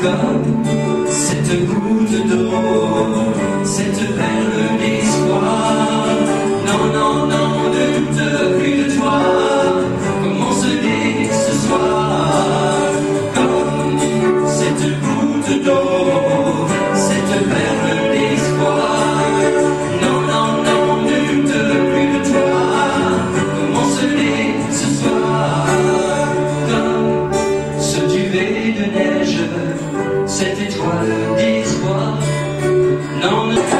comme cette goutte d'eau, cette perle d'espoir. Non, non, non, ne doute plus de toi, commence dès ce soir. Comme cette goutte d'eau, cette perle d'espoir. Non, non, non, ne doute plus de toi, commence dès ce soir. Comme ce duvet de neige, cette étoile d'espoir. Non, non.